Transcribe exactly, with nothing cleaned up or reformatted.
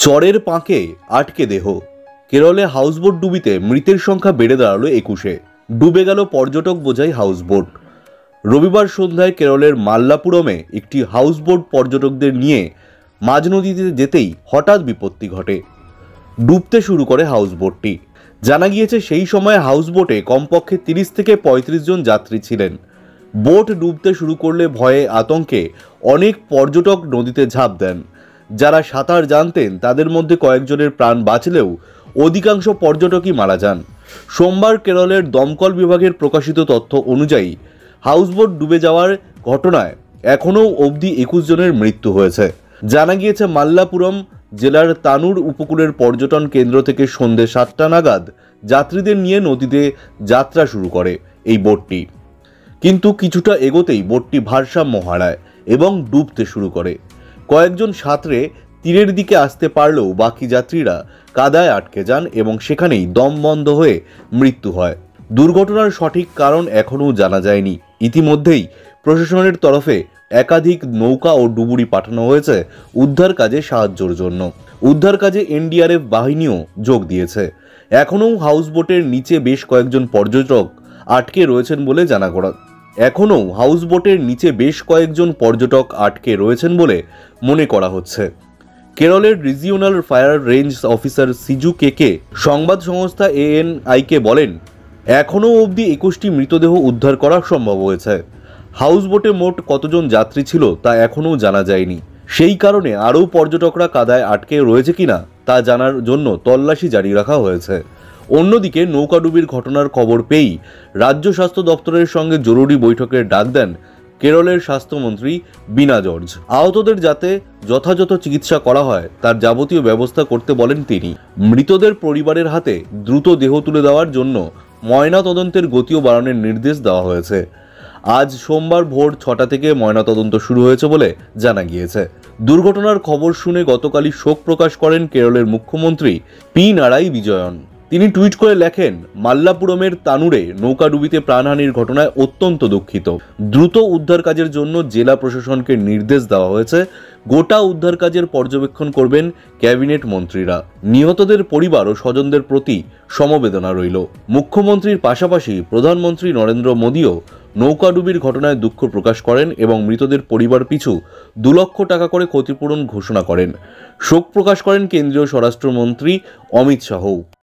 চরের পাঁকে আটকে দেহ। কেরলে হাউসবোট ডুবিতে মৃতের সংখ্যা বেড়ে দাঁড়ালো একুশে। ডুবে গেল পর্যটক বোঝাই হাউসবোট। রবিবার সন্ধ্যায় কেরলের মাল্লাপুরমে একটি হাউসবোট পর্যটকদের নিয়ে মাঝ নদীতে যেতেই হঠাৎ বিপত্তি ঘটে। ডুবতে শুরু করে হাউসবোটটি। জানা গিয়েছে সেই সময় হাউসবোটে কমপক্ষে তিরিশ থেকে পঁয়ত্রিশ জন যাত্রী ছিলেন। বোট ডুবতে শুরু করলে ভয়ে আতঙ্কে অনেক পর্যটক নদীতে ঝাঁপ দেন। যারা সাঁতার জানতেন তাদের মধ্যে কয়েকজনের প্রাণ বাঁচলেও অধিকাংশ পর্যটকই মারা যান। সোমবার কেরলের দমকল বিভাগের প্রকাশিত তথ্য অনুযায়ী হাউসবোট ডুবে যাওয়ার ঘটনায় এখনও অবধি একুশ জনের মৃত্যু হয়েছে। জানা গিয়েছে মাল্লাপুরম জেলার তানুর উপকূলের পর্যটন কেন্দ্র থেকে সন্ধ্যে সাতটা নাগাদ যাত্রীদের নিয়ে নদীতে যাত্রা শুরু করে এই বোটটি। কিন্তু কিছুটা এগোতেই বোটটি ভারসাম্য হারায় এবং ডুবতে শুরু করে। কয়েকজন সাঁতরে তীরের দিকে আসতে পারলেও বাকি যাত্রীরা কাদায় আটকে যান এবং সেখানেই দম বন্ধ হয়ে মৃত্যু হয়। দুর্ঘটনার সঠিক কারণ এখনও জানা যায়নি। ইতিমধ্যেই প্রশাসনের তরফে একাধিক নৌকা ও ডুবুরি পাঠানো হয়েছে উদ্ধার কাজে সাহায্যের জন্য। উদ্ধার কাজে এনডিআরএফ বাহিনীও যোগ দিয়েছে। এখনও হাউসবোটের নিচে বেশ কয়েকজন পর্যটক আটকে রয়েছেন বলে জানা গড়া এখনও হাউসবোটের নিচে বেশ কয়েকজন পর্যটক আটকে রয়েছেন বলে মনে করা হচ্ছে। কেরলের regional fire range officer Siju KK সংবাদ সংস্থা এএনআইকে বলেন, এখনও অবধি একুশটি মৃতদেহ উদ্ধার করা সম্ভব হয়েছে। হাউসবোটে মোট কতজন যাত্রী ছিল তা এখনও জানা যায়নি। সেই কারণে আরও পর্যটকরা কাদায় আটকে রয়েছে কিনা তা জানার জন্য তল্লাশি জারি রাখা হয়েছে। অন্যদিকে নৌকাডুবির ঘটনার খবর পেয়েই রাজ্য স্বাস্থ্য দপ্তরের সঙ্গে জরুরি বৈঠকের ডাক দেন কেরলের স্বাস্থ্যমন্ত্রী বীণা জর্জ। আহতদের যাতে যথাযথ চিকিৎসা করা হয় তার যাবতীয় ব্যবস্থা করতে বলেন তিনি। মৃতদের পরিবারের হাতে দ্রুত দেহ তুলে দেওয়ার জন্য ময়নাতদন্তের গতিও বাড়ানোর নির্দেশ দেওয়া হয়েছে। আজ সোমবার ভোর ছটা থেকে ময়নাতদন্ত শুরু হয়েছে বলে জানা গিয়েছে। দুর্ঘটনার খবর শুনে গতকালই শোক প্রকাশ করেন কেরলের মুখ্যমন্ত্রী পিনারাই বিজয়ন। তিনি টুইট করে লেখেন, মাল্লাপুরমের তানুরে নৌকাডুবিতে প্রাণহানির ঘটনায় অত্যন্ত দুঃখিত। দ্রুত উদ্ধার কাজের জন্য জেলা প্রশাসনকে নির্দেশ দেওয়া হয়েছে। গোটা উদ্ধার কাজের পর্যবেক্ষণ করবেন ক্যাবিনেট মন্ত্রীরা। নিহতদের পরিবার ও স্বজনদের প্রতি সমবেদনা রইল। মুখ্যমন্ত্রীর পাশাপাশি প্রধানমন্ত্রী নরেন্দ্র মোদীও নৌকাডুবির ঘটনায় দুঃখ প্রকাশ করেন এবং মৃতদের পরিবার পিছু দু লক্ষ টাকা করে ক্ষতিপূরণ ঘোষণা করেন। শোক প্রকাশ করেন কেন্দ্রীয় স্বরাষ্ট্রমন্ত্রী অমিত শাহও।